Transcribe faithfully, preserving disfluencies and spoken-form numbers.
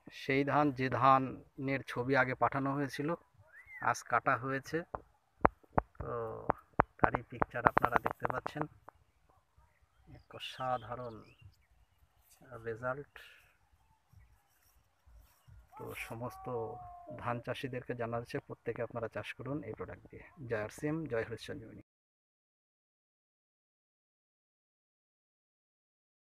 সেই ধান যে ধানের ছবি আগে পাঠানো হয়েছিল আজ কাটা হয়েছে। তো তারই পিকচার আপনারা দেখতে পাচ্ছেন। এক অসাধারণ রেজাল্ট। তো সমস্ত ধান চাষিদেরকে জানাচ্ছে প্রত্যেকে আপনারা চাষ করুন এই প্রোডাক্ট দিয়ে। জয় আর সি এম, জয় হরিশ্চন্দ্র।